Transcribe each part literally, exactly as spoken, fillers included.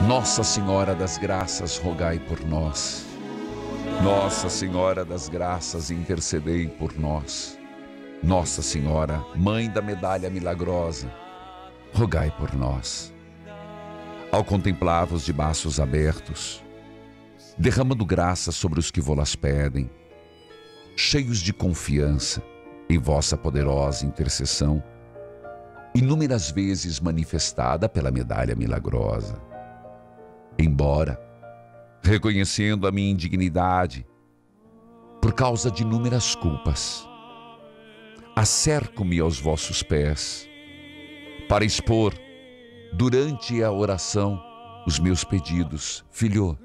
Nossa Senhora das Graças, rogai por nós. Nossa Senhora das Graças, intercedei por nós. Nossa Senhora, Mãe da Medalha Milagrosa, rogai por nós. Ao contemplá-vos de braços abertos, derramando graça sobre os que vô-las pedem, cheios de confiança em vossa poderosa intercessão, inúmeras vezes manifestada pela medalha milagrosa. Embora, reconhecendo a minha indignidade, por causa de inúmeras culpas, acerco-me aos vossos pés, para expor, durante a oração, os meus pedidos. Filho,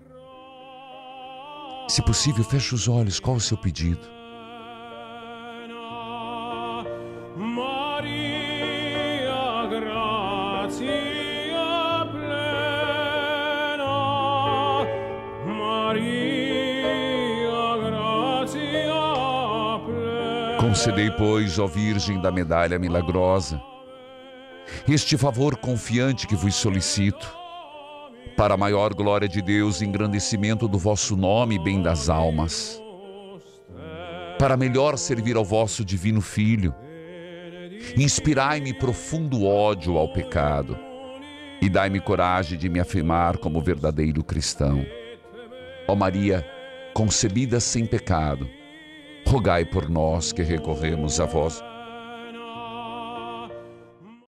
se possível, feche os olhos. Qual o seu pedido? Concedei, pois, ó Virgem da Medalha Milagrosa, este favor confiante que vos solicito, para a maior glória de Deus e engrandecimento do vosso nome e bem das almas, para melhor servir ao vosso divino Filho. Inspirai-me profundo ódio ao pecado e dai-me coragem de me afirmar como verdadeiro cristão. Ó Maria, concebida sem pecado, rogai por nós que recorremos a vós.